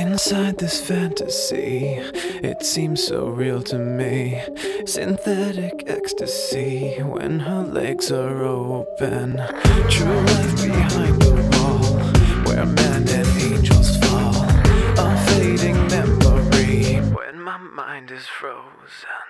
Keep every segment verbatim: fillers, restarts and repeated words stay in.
Inside this fantasy, it seems so real to me. Synthetic ecstasy when her legs are open. True life behind the wall, where men and angels fall. A fading memory when my mind is frozen.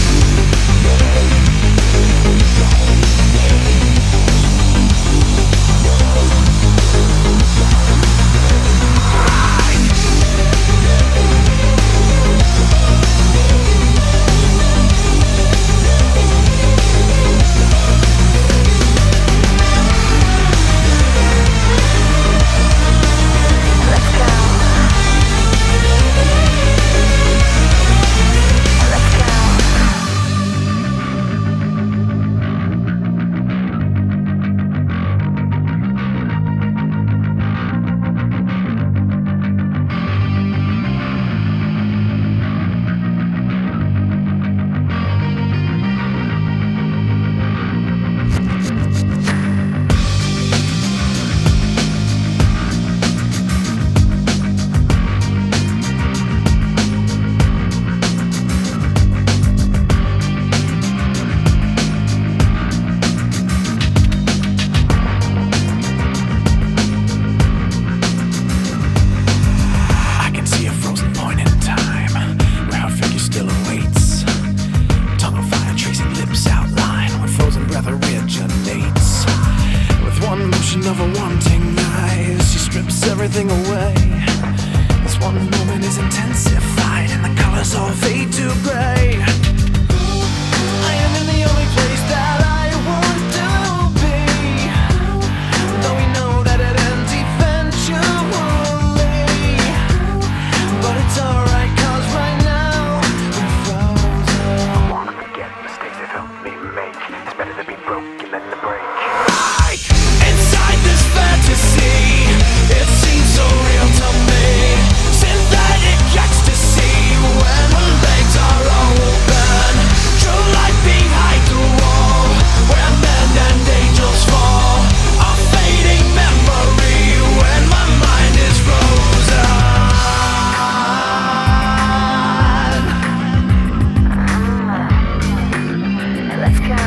Of a wanting eyes, she strips everything away. This one moment is intensified and the colors all fade to gray. I am in the only place that I want to be, though we know that it ends eventually. But it's alright, cause right now we're frozen. I wanna forget mistakes that helped me make. It's better to be broken than to break. Fantasy, it seems so real to me. Synthetic ecstasy when her legs are open. True life behind the wall, where men and angels fall. A fading memory when my mind is frozen. Let's go.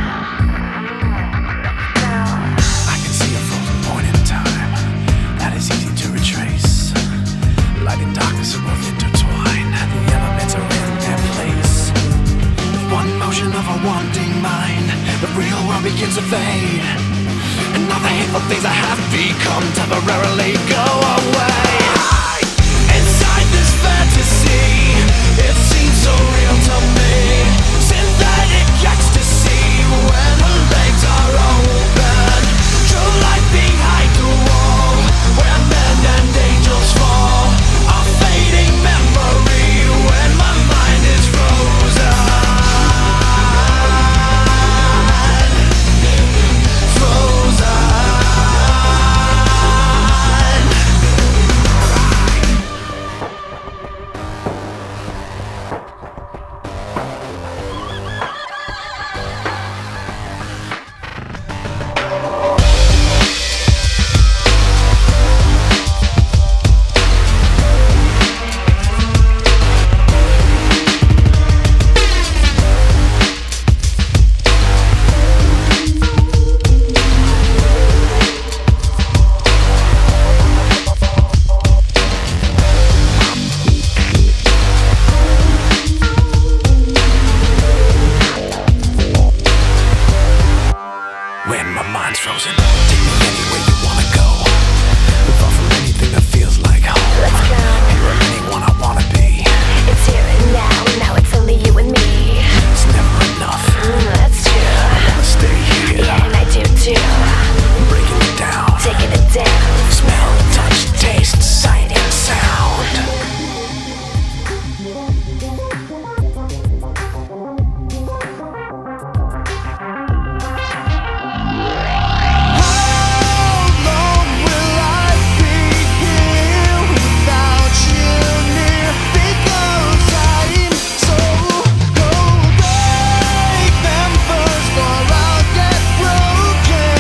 Of a wanting mind, the real world begins to fade, and all the hateful things I have become temporarily go away. Inside this fantasy, it seems so real to me. Synthetic ecstasy when her legs are open. True life behind the wall, where men and angels fall. A fading memory when my mind is frozen. When my mind's frozen, take me anywhere you wanna go. Far from anything that feels like home. Let's go. Here I'm anyone I wanna be. It's here and now, now it's only you and me. It's never enough. Mm, that's true. I wanna stay here. Yeah, and I do too. Breaking it down. Taking it down. Smell, touch, taste, sight, and sound. Members, for I'll get broken.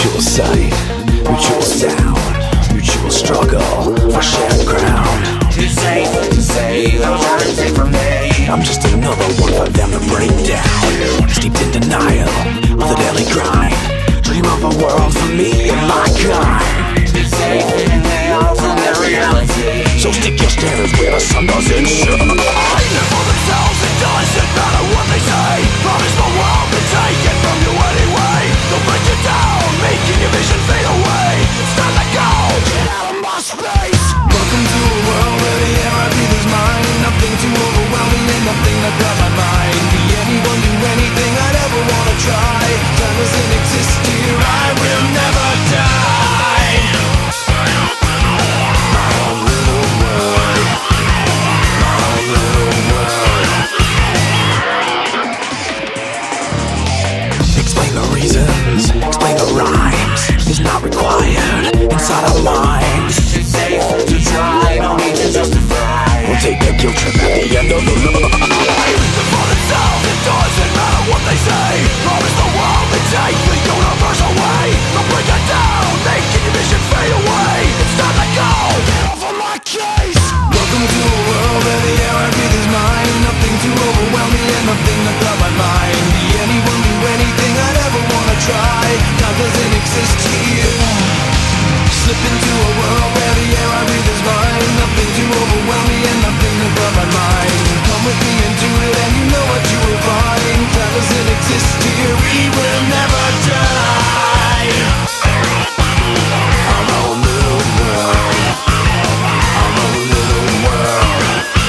Mutual sight, mutual sound, mutual struggle for shared ground. Too safe to say, those are safe from me. I'm just another one for them to break down. Steeped in denial of the daily grind. Dream of a world for me and my kind. Safe in chaos and their reality. So stick your standards where the sun doesn't shine. Live for themselves, it doesn't matter what they say. Promise the world to take it from you anyway. They'll break you down, making your vision fade away. It's time to go, get out of my space. Welcome to a world where the air I breathe is mine. Nothing too overwhelming and nothing to grab my mind. Be anyone, do anything I'd ever wanna try. Time doesn't exist here, I will never die. My own little world, my own little world. Explain the reasons, explain the rhymes. It's not required inside our minds. It's safe to try, no need to justify. We'll take a guilt trip at the end of the line. For themselves, it doesn't matter what they say. Promise the world they take the universe away. They'll break it down, making your vision fade away. It's time to go, get off of my case. Welcome to a world where the air I breathe is mine. Nothing to overwhelm me and nothing to cloud my mind. Be anyone, do anything I'd ever wanna try. Time doesn't exist here. Slip into a world where the air I breathe is mine. Nothing to overwhelm me and nothing to grab my mind. Come with me and do it and you know what you will find. Time doesn't exist here, we will never die. Our own little world, our own little world.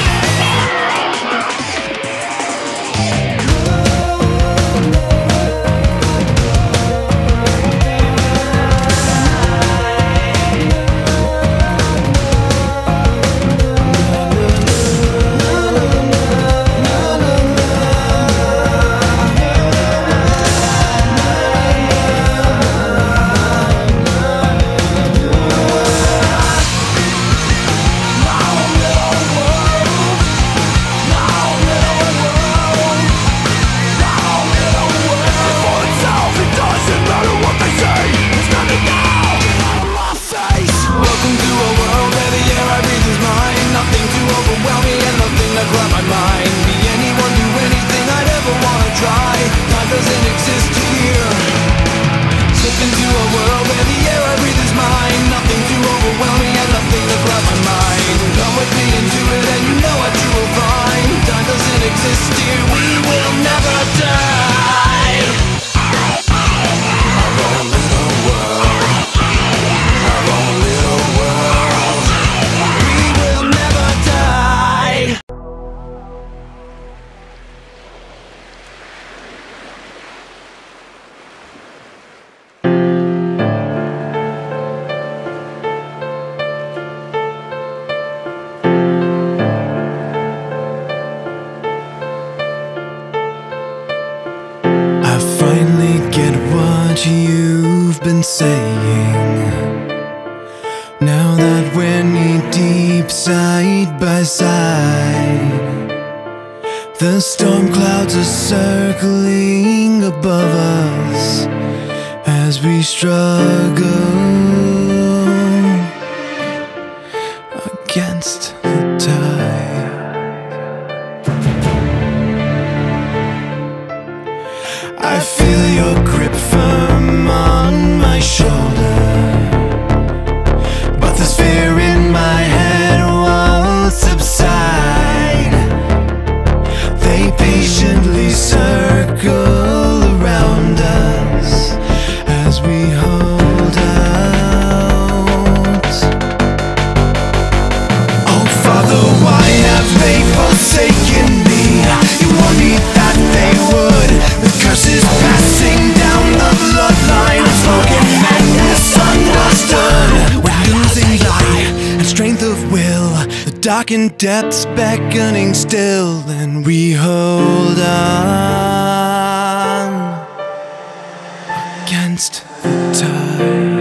You've been saying, now that we're knee deep side by side, the storm clouds are circling above us as we struggle against the tide. I feel your grip firm on my shoulder, but this fear in my head won't subside. They patiently circle around us as we hold out. Oh Father, why have they forsaken me? You warned me that they would. The curse is passing down the bloodline. Unspoken and misunderstood. We're losing light and strength of will, the darkened depths beckoning still, and we hold on against the tide.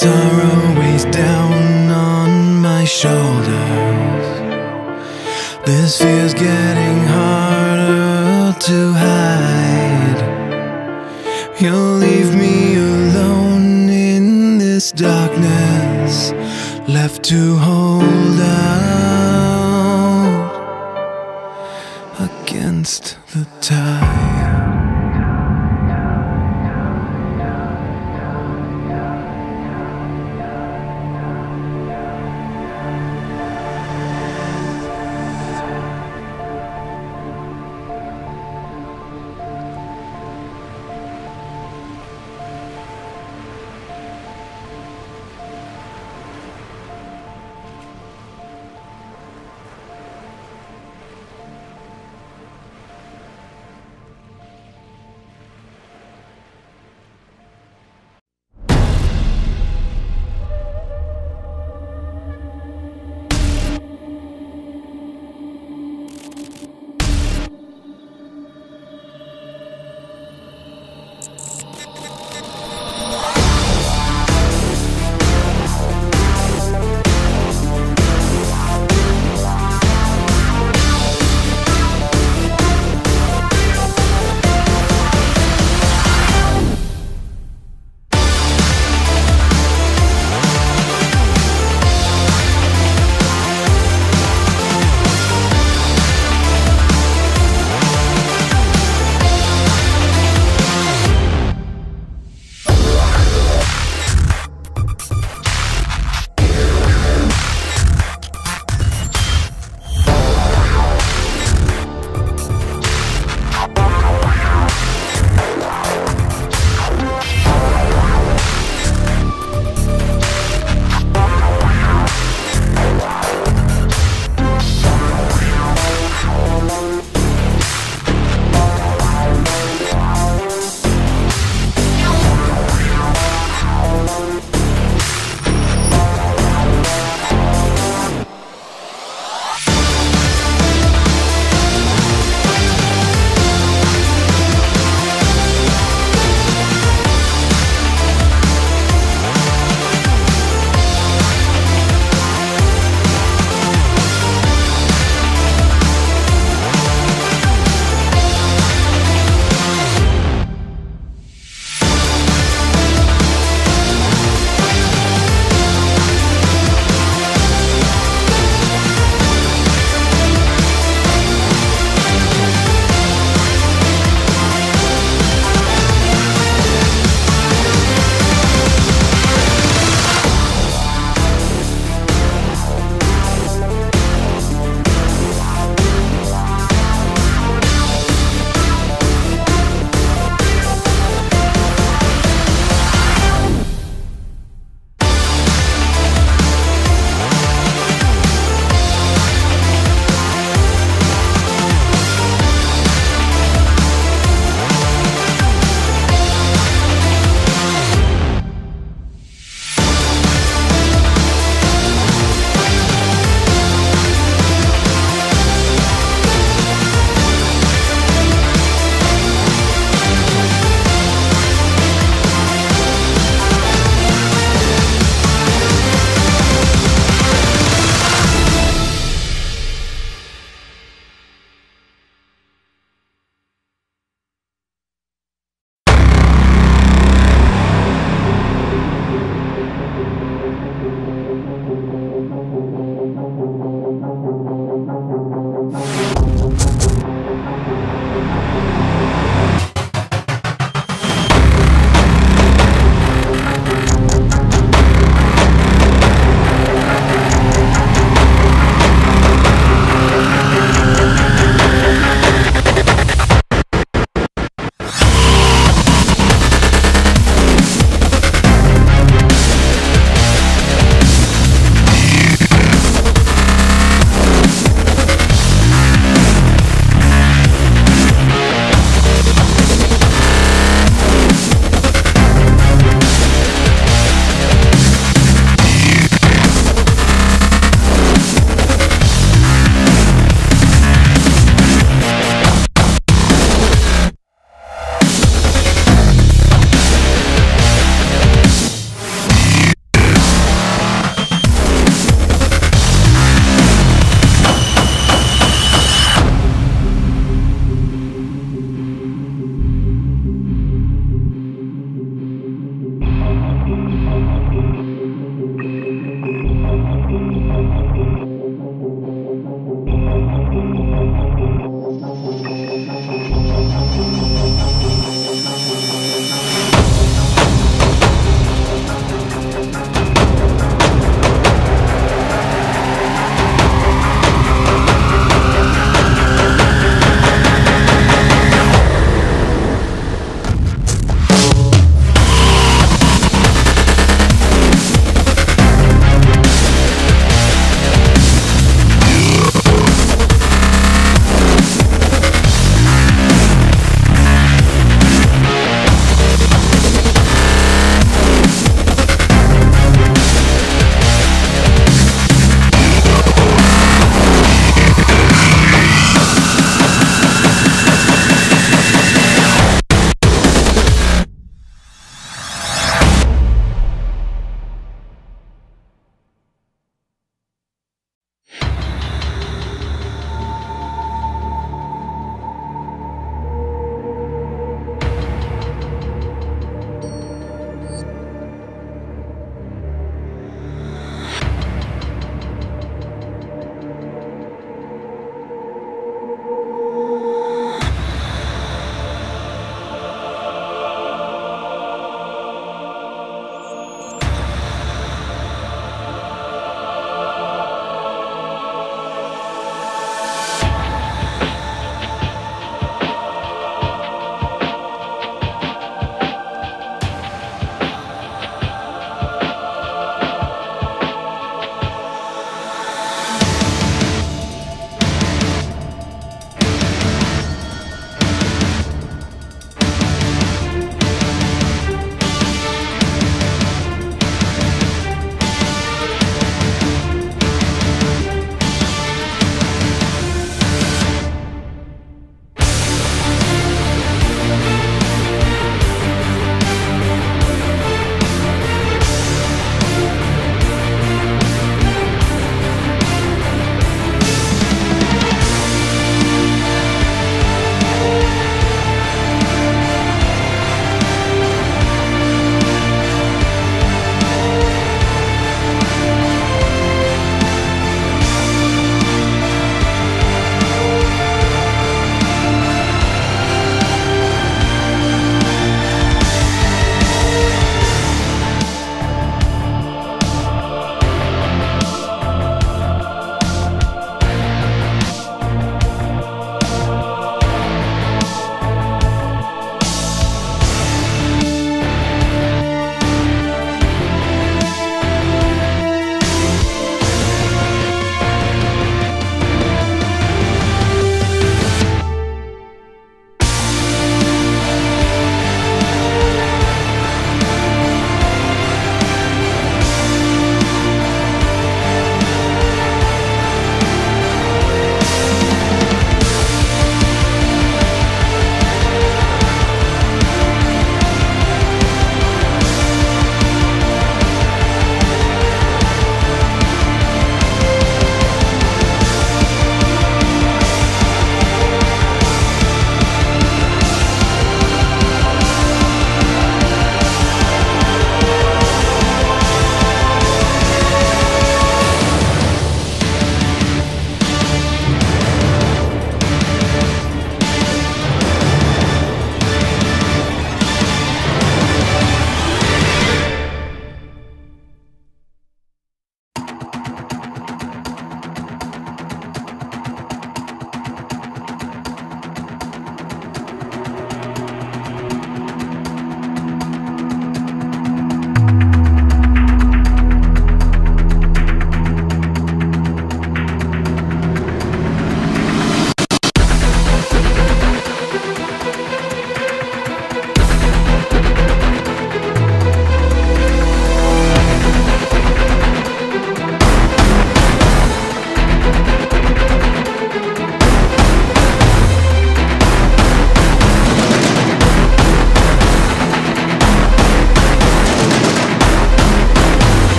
sorrow weighs down on my shoulders. This fear's getting harder to hide. You'll leave me alone in this darkness, left to hold out against the tide.